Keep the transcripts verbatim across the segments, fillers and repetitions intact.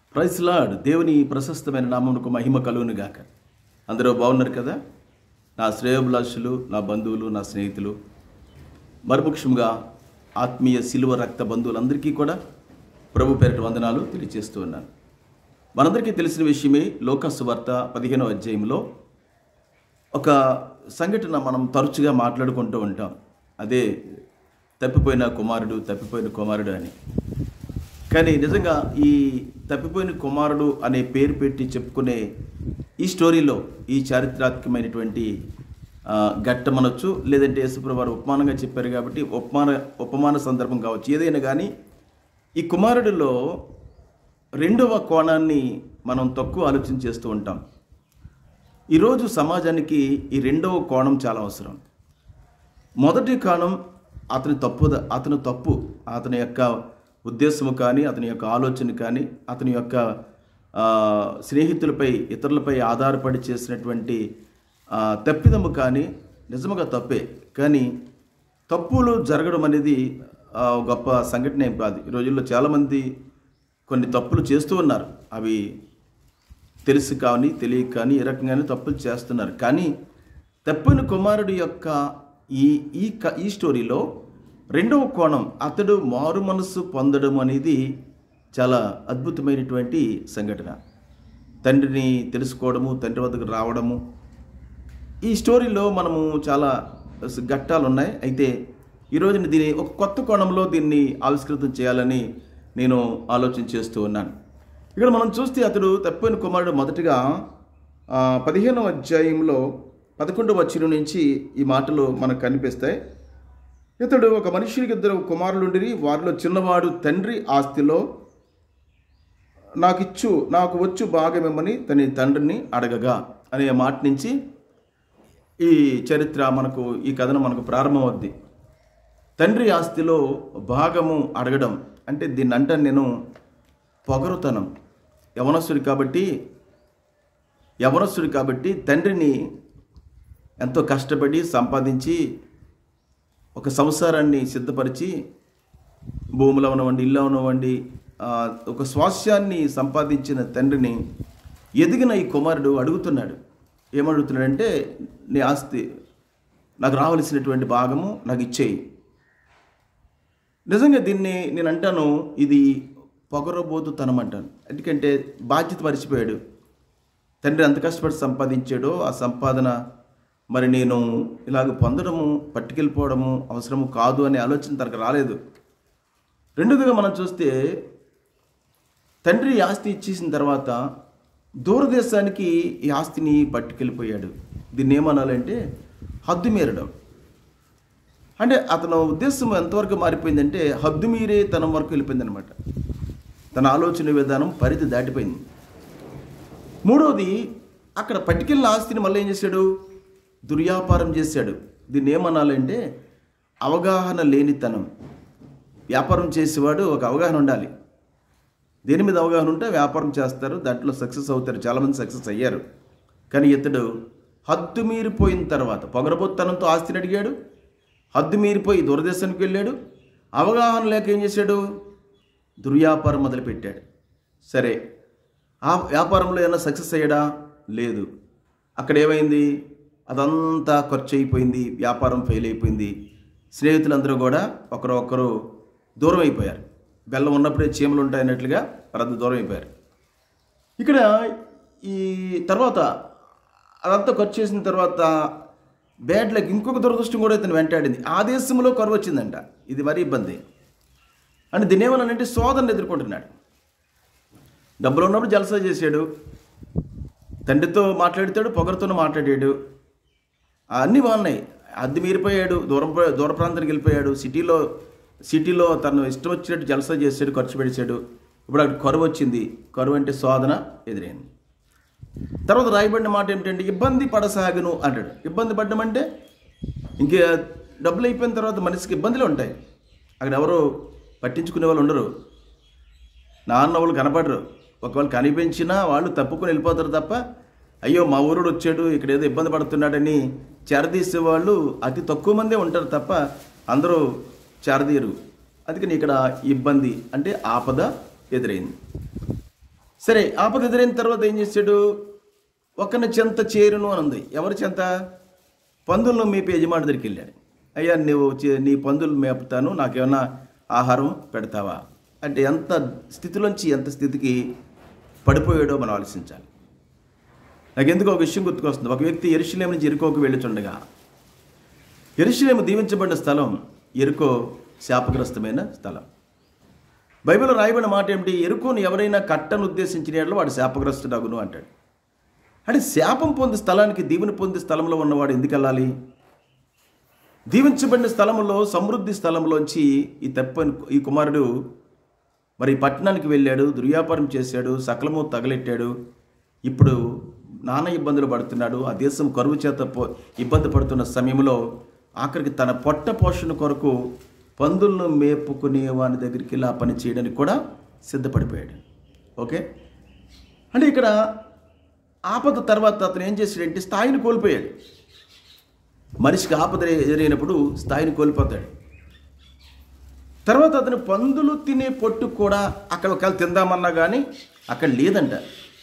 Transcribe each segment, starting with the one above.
Praise lord. దేవుని ప్రశస్తమైన నామమునకు మహిమ కలుగును గాక. అందరూ బాగున్నారు కదా? నా శ్రేయోభిలాషులు, నా బంధువులు, నా స్నేహితులు, మరి ముఖ్యంగా ఆత్మీయ శిలువ రక్త బంధువులందరికీ కూడా ప్రభు పేరిట వందనాలు తెలియజేస్తూ ఉన్నాను. మనందరికీ తెలిసిన విషయమే, లోకా సువార్త పదిహేనవ అధ్యాయంలో ఒక సంఘటన మనం తరచుగా మాట్లాడుకుంటూ ఉంటాం. అదే తప్పిపోయిన కుమారుడు తప్పిపోయిన కుమారుడు అని. కానీ నిజంగా ఈ తప్పిపోయిన కుమారుడు అనే పేరు పెట్టి చెప్పుకునే ఈ స్టోరీలో ఈ చారిత్రాత్మకమైనటువంటి ఘట్టమనొచ్చు, లేదంటే యేసుప్రభు వారు ఉపమానంగా చెప్పారు కాబట్టి ఉపమాన ఉపమాన సందర్భం కావచ్చు, ఏదైనా కానీ ఈ కుమారుడిలో రెండవ కోణాన్ని మనం తక్కువ ఆలోచన చేస్తూ ఉంటాం. ఈరోజు సమాజానికి ఈ రెండవ కోణం చాలా అవసరం. మొదటి కోణం అతని తప్పు అతని తప్పు అతని యొక్క ఉద్దేశము కానీ, అతని యొక్క ఆలోచన కానీ, అతని యొక్క స్నేహితులపై ఇతరులపై ఆధారపడి చేసినటువంటి తప్పిదము కానీ నిజముగా తప్పే. కానీ తప్పులు జరగడం అనేది గొప్ప సంఘటన ఏం కాదు. ఈ రోజుల్లో చాలామంది కొన్ని తప్పులు చేస్తూ ఉన్నారు. అవి తెలిసి కానీ తెలియక కానీ ఏ రకంగానే తప్పులు చేస్తున్నారు. కానీ తప్పిన కుమారుడు యొక్క ఈ ఈ ఈ స్టోరీలో రెండవ కోణం, అతడు మారు మనస్సు పొందడం అనేది చాలా అద్భుతమైనటువంటి సంఘటన. తండ్రిని తెలుసుకోవడము, తండ్రి వద్దకు రావడము, ఈ స్టోరీలో మనము చాలా ఘట్టాలు ఉన్నాయి. అయితే ఈరోజు దీన్ని ఒక కొత్త కోణంలో దీన్ని ఆవిష్కృతం చేయాలని నేను ఆలోచన చేస్తూ ఉన్నాను. ఇక్కడ మనం చూస్తే అతడు తప్పిన కుమారుడు మొదటిగా పదిహేనవ అధ్యాయంలో పదకొండవ వచనం నుంచి ఈ మాటలు మనకు కనిపిస్తాయి. ఇతడు ఒక మనుషునికి ఇద్దరు కుమారులుండిరి, వారిలో చిన్నవాడు తండ్రి ఆస్తిలో నాకిచ్చు నాకు వచ్చు భాగమేమని తన తండ్రిని అడగగా అనే మాట నుంచి ఈ చరిత్ర మనకు, ఈ కథనం మనకు ప్రారంభమవుద్ది. తండ్రి ఆస్తిలో భాగము అడగడం అంటే దీన్ని అంటాను నేను పొగరుతనం. యవనస్తుడు కాబట్టి యవనస్తుడు కాబట్టి తండ్రిని ఎంతో కష్టపడి సంపాదించి ఒక సంసారాన్ని సిద్ధపరిచి, భూములు అవనివ్వండి, ఇల్లు అవనివ్వండి, ఒక స్వాస్యాన్ని సంపాదించిన తండ్రిని ఎదిగిన ఈ కుమారుడు అడుగుతున్నాడు. ఏమడుగుతున్నాడంటే, నీ ఆస్తి నాకు రావలసినటువంటి భాగము నాకు ఇచ్చేయి. నిజంగా దీన్ని నేను అంటాను, ఇది పొగరబోతుతనం అంటాను. ఎందుకంటే బాధ్యత మరిచిపోయాడు. తండ్రి ఎంత కష్టపడి సంపాదించాడో ఆ సంపాదన మరి నేను ఇలాగ పొందడము, పట్టుకెళ్ళిపోవడము అవసరము కాదు అనే ఆలోచన తనకు రాలేదు. రెండోదిగా మనం చూస్తే తండ్రి ఆస్తి ఇచ్చేసిన తర్వాత దూరదేశానికి ఈ ఆస్తిని పట్టుకెళ్ళిపోయాడు. దీన్ని ఏమనాలంటే హద్దు మీరడం. అంటే అతని ఉద్దేశం ఎంతవరకు మారిపోయిందంటే హద్దు మీరే తనం వరకు వెళ్ళిపోయింది అనమాట. తన ఆలోచన విధానం పరిధి దాటిపోయింది. మూడవది, అక్కడ పట్టుకెళ్ళిన ఆస్తిని మళ్ళీ ఏం చేశాడు? దుర్వ్యాపారం చేశాడు. దీన్ని ఏమనాలంటే అవగాహన లేనితనం. వ్యాపారం చేసేవాడు ఒక అవగాహన ఉండాలి. దేని మీద అవగాహన ఉంటే వ్యాపారం చేస్తారు, దాంట్లో సక్సెస్ అవుతారు. చాలామంది సక్సెస్ అయ్యారు. కానీ ఇతడు హద్దు మీరిపోయిన తర్వాత పొగరబోత్తనంతో ఆస్తిని అడిగాడు, హద్దు మీరిపోయి దూరదేశానికి వెళ్ళాడు. అవగాహన లేక ఏం చేశాడు? దుర్వ్యాపారం మొదలుపెట్టాడు. సరే, ఆ వ్యాపారంలో ఏమైనా సక్సెస్ అయ్యాడా? లేదు. అక్కడ ఏమైంది? అదంతా ఖర్చు అయిపోయింది, వ్యాపారం ఫెయిల్ అయిపోయింది. స్నేహితులందరూ కూడా ఒకరు ఒకరు దూరం అయిపోయారు. బెల్లం ఉన్నప్పుడే చీమలు ఉంటాయన్నట్లుగా వారంతా దూరం అయిపోయారు. ఇక్కడ ఈ తర్వాత అదంతా ఖర్చు చేసిన తర్వాత బ్యాడ్ లక్, ఇంకొక దురదృష్టం కూడా ఇతను వెంటాడింది. ఆ దేశంలో కరువు వచ్చిందంట. ఇది మరీ ఇబ్బంది. అంటే దీని ఏమన్నానంటే శోధనను ఎదుర్కొంటున్నాడు. డబ్బులు ఉన్నప్పుడు జలసా చేశాడు, తండ్రితో మాట్లాడతాడు, పొగరుతోనూ మాట్లాడాడు, అన్నీ బాగున్నాయి. అద్దె మీరిపోయాడు, దూరం దూర ప్రాంతానికి వెళ్ళిపోయాడు. సిటీలో సిటీలో తను ఇష్టం వచ్చినట్టు జలసా చేశాడు, ఖర్చు పెట్టాడు. ఇప్పుడు అక్కడ కరువు వచ్చింది. కరువు అంటే శోధన ఎదురైంది. తర్వాత రాయబడిన మాట ఏమిటంటే ఇబ్బంది పడసాగును అంటాడు. ఇబ్బంది పడ్డం అంటే ఇంకే డబ్బులు అయిపోయిన తర్వాత మనిషికి ఇబ్బందులు ఉంటాయి. అక్కడ ఎవరు పట్టించుకునే వాళ్ళు ఉండరు, నాన్న వాళ్ళు కనపడరు. ఒకవేళ కనిపించినా వాళ్ళు తప్పుకొని వెళ్ళిపోతారు తప్ప, అయ్యో మా ఊరుడు వచ్చాడు ఇక్కడ ఏదో ఇబ్బంది పడుతున్నాడని చేరదీసేవాళ్ళు అతి తక్కువ మందే ఉంటారు తప్ప అందరూ చేరదీయరు. అందుకని ఇక్కడ ఇబ్బంది అంటే ఆపద ఎదురైంది. సరే, ఆపద ఎదురైన తర్వాత ఏం చేశాడు? ఒకరిని చెంత చేరును అని ఉంది. ఎవరి చెంత? పందులను మేపే యజమాని దగ్గరికి వెళ్ళాడు. అయ్యా, నువ్వు నీ పందులు మేపుతాను, నాకేమన్నా ఆహారం పెడతావా అంటే ఎంత స్థితిలోంచి ఎంత స్థితికి పడిపోయాడో మనం ఆలోచించాలి. నాకు ఎందుకో ఒక విషయం గుర్తుకొస్తుంది. ఒక వ్యక్తి యెరూషలేము నుంచి యెరికోకు వెళ్ళుచుండగా, యెరూషలేము దీవించబడిన స్థలం, యెరికో శాపగ్రస్తమైన స్థలం. బైబిల్లో రాయబడిన మాట ఏమిటి? యెరికోను ఎవరైనా కట్టను ఉద్దేశించిన యెడల వాడు శాపగ్రస్తుడగును అంటాడు. అంటే శాపం పొంది స్థలానికి దీవెన పొంది స్థలంలో ఉన్నవాడు ఎందుకు వెళ్ళాలి? దీవించబడిన స్థలంలో, సమృద్ధి స్థలంలోంచి ఈ తప్ప ఈ కుమారుడు మరి పట్టణానికి వెళ్ళాడు, దుర్వ్యాపారం చేశాడు, సకలము తగలెట్టాడు. ఇప్పుడు నానా ఇబ్బందులు పడుతున్నాడు. ఆ దేశం కరువు చేత ఇబ్బంది పడుతున్న సమయంలో ఆఖరికి తన పొట్ట పోషణ కొరకు పందులను మేపుకునే వాని దగ్గరికి ఇలా పని చేయడానికి కూడా సిద్ధపడిపోయాడు. ఓకే, అంటే ఇక్కడ ఆపద తర్వాత అతను ఏం చేశాడంటే స్థాయిని కోల్పోయాడు. మనిషికి ఆపద ఎదురైనప్పుడు స్థాయిని కోల్పోతాడు. తర్వాత అతను పందులు తినే పొట్టు కూడా అక్కడ ఒకవేళ తిందామన్నా కానీ అక్కడ లేదంట.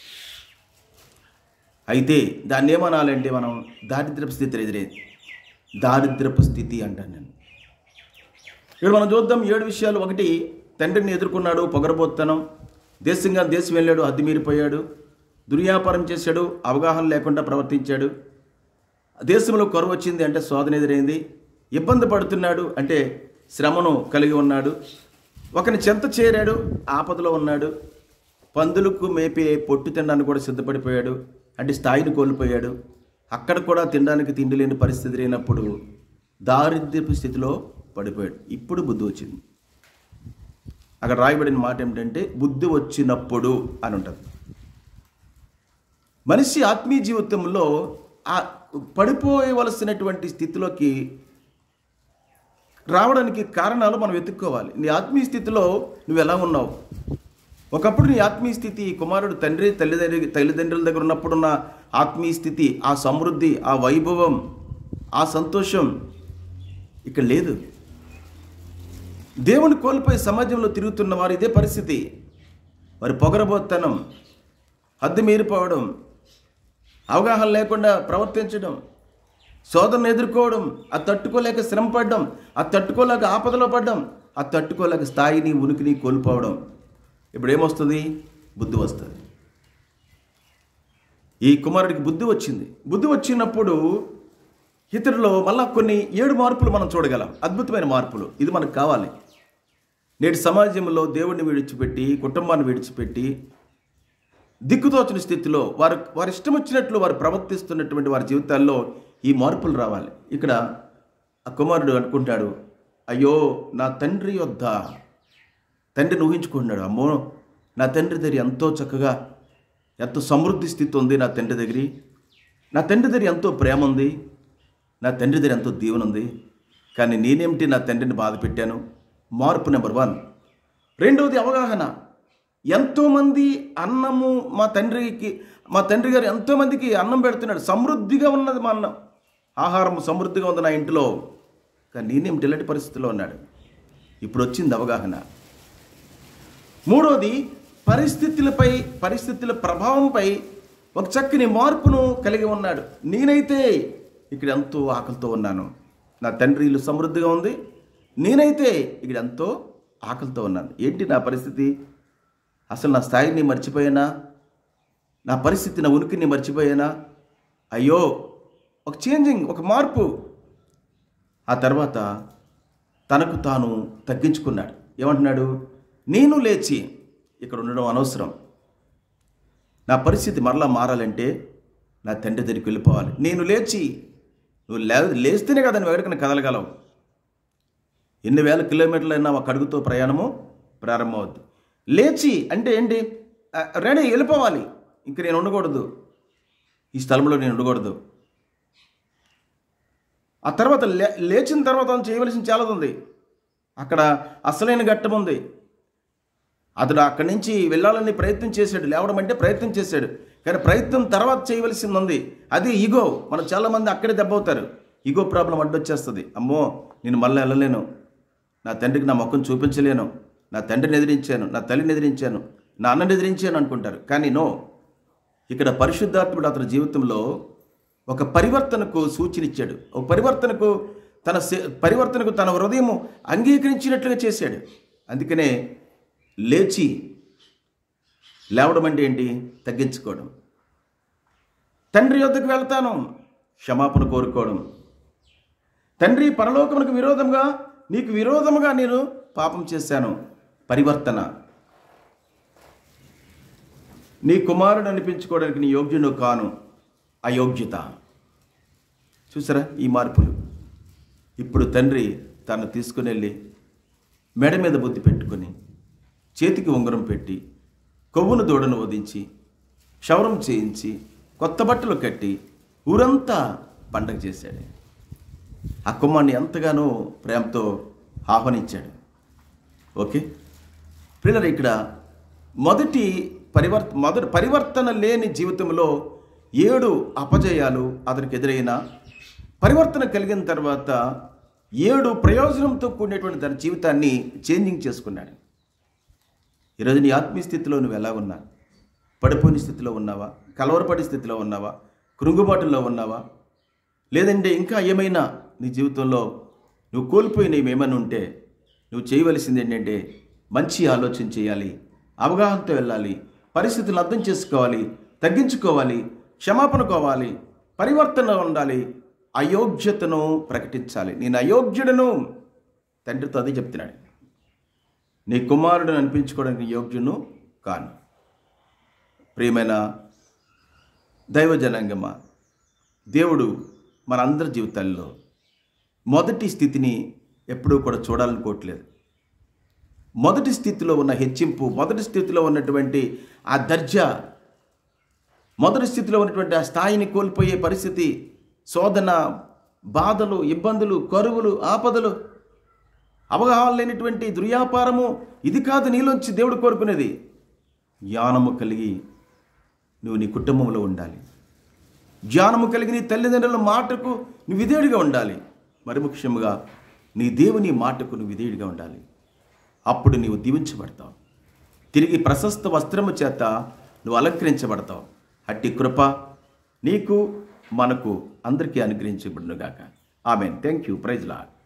అయితే దాన్ని ఏమనాలంటే మనం దారిద్రపు స్థితి ఎదురైంది. దారిద్రపు స్థితి అంటాను నేను. ఇక్కడ మనం చూద్దాం ఏడు విషయాలు. ఒకటి, తండ్రిని ఎదుర్కొన్నాడు, పొగరబోత్తనం, దేశంగా దేశం వెళ్ళాడు, హద్దు మీరిపోయాడు, దుర్వ్యాపారం చేశాడు, అవగాహన లేకుండా ప్రవర్తించాడు, దేశంలో కరువు వచ్చింది అంటే శోధన ఎదురైంది, ఇబ్బంది పడుతున్నాడు అంటే శ్రమను కలిగి ఉన్నాడు, ఒకని చెంత చేరాడు, ఆపదలో ఉన్నాడు, పందులకు మేపే పొట్టు తినడానికి కూడా సిద్ధపడిపోయాడు అంటే స్థాయిని కోల్పోయాడు, అక్కడ కూడా తినడానికి తిండి లేని పరిస్థితి లేనప్పుడు దారిద్ర్యపు స్థితిలో పడిపోయాడు. ఇప్పుడు బుద్ధి వచ్చింది. అక్కడ రాయబడిన మాట ఏమిటంటే బుద్ధి వచ్చినప్పుడు అని ఉంటుంది. మనిషి ఆత్మీయ జీవితంలో ఆ పడిపోయవలసినటువంటి స్థితిలోకి రావడానికి కారణాలు మనం వెతుక్కోవాలి. నీ ఆత్మీయ స్థితిలో నువ్వు ఎలా ఉన్నావు? ఒకప్పుడు నీ ఆత్మీయ స్థితి, కుమారుడు తండ్రి తల్లిదండ్రి తల్లిదండ్రుల దగ్గర ఉన్నప్పుడున్న ఆత్మీయ స్థితి, ఆ సమృద్ధి, ఆ వైభవం, ఆ సంతోషం ఇక్కడ లేదు. దేవుని కోల్పోయి సమాజంలో తిరుగుతున్న వారు ఇదే పరిస్థితి. వారి పొగరబోత్తనం, హద్దు మీరిపోవడం, అవగాహన లేకుండా ప్రవర్తించడం, శోధనను ఎదుర్కోవడం, అది తట్టుకోలేక శ్రమ పడడం, అది తట్టుకోలేక ఆపదలో పడడం, అది తట్టుకోలేక స్థాయిని ఉనికిని కోల్పోవడం. ఇప్పుడు ఏమొస్తుంది? బుద్ధి వస్తుంది. ఈ కుమారుడికి బుద్ధి వచ్చింది. బుద్ధి వచ్చినప్పుడు ఇతరులో మళ్ళా కొన్ని ఏడు మార్పులు మనం చూడగలం. అద్భుతమైన మార్పులు. ఇది మనకు కావాలి. నేటి సమాజంలో దేవుడిని విడిచిపెట్టి, కుటుంబాన్ని విడిచిపెట్టి, దిక్కుతోచిన స్థితిలో వారు వారి ఇష్టం వచ్చినట్లు వారు ప్రవర్తిస్తున్నటువంటి వారి జీవితాల్లో ఈ మార్పులు రావాలి. ఇక్కడ ఆ కుమారుడు అనుకుంటాడు, అయ్యో నా తండ్రి యొద్ద, తండ్రిని ఊహించుకుంటున్నాడు, అమ్మో నా తండ్రి దగ్గర ఎంతో చక్కగా ఎంతో సమృద్ధి స్థితి ఉంది, నా తండ్రి దగ్గర నా తండ్రి దగ్గర ఎంతో ప్రేమ ఉంది, నా తండ్రి దగ్గర ఎంతో దీవెన ఉంది, కానీ నేనేమిటి నా తండ్రిని బాధ పెట్టాను. మార్పు నెంబర్ వన్. రెండవది అవగాహన. ఎంతోమంది అన్నము మా తండ్రికి మా తండ్రి గారు ఎంతోమందికి అన్నం పెడుతున్నాడు, సమృద్ధిగా ఉన్నది మా అన్నం, ఆహారం సమృద్ధిగా ఉంది నా ఇంట్లో, కానీ నేనేమిటి ఇలాంటి పరిస్థితిలో ఉన్నాడు. ఇప్పుడు వచ్చింది అవగాహన. మూడవది పరిస్థితులపై పరిస్థితుల ప్రభావంపై ఒక చక్కని మార్పును కలిగి ఉన్నాడు. నేనైతే ఇక్కడ ఎంతో ఆకలితో ఉన్నాను, నా తండ్రి ఇల్లు సమృద్ధిగా ఉంది, నేనైతే ఇక్కడ ఎంతో ఆకలితో ఉన్నాను. ఏంటి నా పరిస్థితి? అసలు నా స్థాయిని మర్చిపోయానా? నా పరిస్థితి, నా ఉనికిని మర్చిపోయానా? అయ్యో, ఒక చేంజింగ్, ఒక మార్పు. ఆ తర్వాత తనకు తాను తగ్గించుకున్నాడు. ఏమంటున్నాడు? నేను లేచి, ఇక్కడ ఉండడం అనవసరం, నా పరిస్థితి మరలా మారాలంటే నా తండ్రి దగ్గరికి వెళ్ళిపోవాలి. నేను లేచి, నువ్వు లే లేస్తేనే కదా నువ్వు ఎక్కడికైనా కదలగలవు. ఎన్ని వేల కిలోమీటర్లైనా ఒక అడుగుతో ప్రయాణము ప్రారంభమవుద్ది. లేచి అంటే ఏంటి? రెడీ, వెళ్ళిపోవాలి. ఇంక నేను ఉండకూడదు, ఈ స్థలంలో నేను ఉండకూడదు. ఆ తర్వాత లే లేచిన తర్వాత చేయవలసిన చాలా ఉంది. అక్కడ అసలైన ఘట్టం ఉంది. అతడు అక్కడి నుంచి వెళ్ళాలని ప్రయత్నం చేశాడు, లేవడం అంటే ప్రయత్నం చేశాడు, కానీ ప్రయత్నం తర్వాత చేయవలసింది ఉంది. అది ఈగో. మనం చాలామంది అక్కడే దెబ్బవుతారు. Ego problem అడ్డొచ్చేస్తుంది. అమ్మో, నేను మళ్ళీ వెళ్ళలేను, నా తండ్రికి నా ముఖం చూపించలేను, నా తండ్రిని ఎదిరించాను, నా తల్లిని ఎదిరించాను, నాన్నని ఎదిరించాను అనుకుంటారు. కానీ నో, ఇక్కడ పరిశుద్ధాత్ముడు అతని జీవితంలో ఒక పరివర్తనకు సూచన ఇచ్చాడు. ఒక పరివర్తనకు తన పరివర్తనకు తన హృదయం అంగీకరించినట్లుగా చేశాడు. అందుకనే లేచి లేవడం అంటే ఏంటి? తగ్గించుకోవడం. తండ్రి యొద్దకు వెళ్తాను, క్షమాపణ కోరుకోవడం. తండ్రి, పరలోకమునకు విరోధంగా నీకు విరోధముగా నేను పాపం చేశాను, పరివర్తన. నీ కుమారుడు అనిపించుకోవడానికి నీ యోగ్యుడు కాను, అయోగ్యత. చూసారా ఈ మార్పులు? ఇప్పుడు తండ్రి తను తీసుకుని వెళ్ళి మెడ మీద బుద్ధి పెట్టుకొని చేతికి ఉంగరం పెట్టి కొవ్వును దూడను వధించి క్షౌరం చేయించి కొత్త బట్టలు కట్టి ఊరంతా పండగ చేశాడు. ఆ కుమారుని ఎంతగానో ప్రేమతో ఆహ్వానించాడు. ఓకే పిల్లలు, ఇక్కడ మొదటి పరివర్త మొదటి పరివర్తన లేని జీవితంలో ఏడు అపజయాలు అతనికి ఎదురైన పరివర్తన కలిగిన తర్వాత ఏడు ప్రయోజనంతో కూడినటువంటి తన జీవితాన్ని చేంజింగ్ చేసుకున్నాడు. ఈరోజు నీ ఆత్మీయ స్థితిలో నువ్వు ఎలా ఉన్నా? పడిపోయిన స్థితిలో ఉన్నావా? కలవరపడి స్థితిలో ఉన్నావా? కృంగుబాటులో ఉన్నావా? లేదంటే ఇంకా ఏమైనా నీ జీవితంలో నువ్వు కోల్పోయినవి ఏమైనా ఉంటే నువ్వు చేయవలసింది ఏంటంటే మంచి ఆలోచన చేయాలి, అవగాహనతో వెళ్ళాలి, పరిస్థితులను అర్థం చేసుకోవాలి, తగ్గించుకోవాలి, క్షమాపణ కోవాలి, పరివర్తన ఉండాలి, అయోగ్యతను ప్రకటించాలి. నేను అయోగ్యుడను, తండ్రితో అదే చెప్తున్నాడు. నీ కుమారుడిని అనిపించుకోవడానికి యోగ్యును కాను. ప్రియమైన దైవ జనాంగమా, దేవుడు మనందరి జీవితాల్లో మొదటి స్థితిని ఎప్పుడూ కూడా చూడాలనుకోవట్లేదు. మొదటి స్థితిలో ఉన్న హెచ్చింపు, మొదటి స్థితిలో ఉన్నటువంటి ఆ దర్జా, మొదటి స్థితిలో ఉన్నటువంటి ఆ స్థాయిని కోల్పోయే పరిస్థితి, శోధన, బాధలు, ఇబ్బందులు, కరువులు, ఆపదలు, అవగాహన లేనిటువంటి దుర్వ్యాపారము, ఇది కాదు నీలోంచి దేవుడు కోరుకునేది. జ్ఞానము కలిగి నువ్వు నీ కుటుంబంలో ఉండాలి. జ్ఞానము కలిగి నీ తల్లిదండ్రుల మాటకు నువ్వు విధేయుడిగా ఉండాలి. మరి ముఖ్యంగా నీ దేవుని మాటకు నువ్వు విధేయుడిగా ఉండాలి. అప్పుడు నీవు దీవించబడతావు. తిరిగి ప్రశస్త వస్త్రము చేత నువ్వు అలంకరించబడతావు. అట్టి కృప నీకు మనకు అందరికీ అనుగ్రహించబడునుగాక. ఆమేన్. Thank you. Praise lord.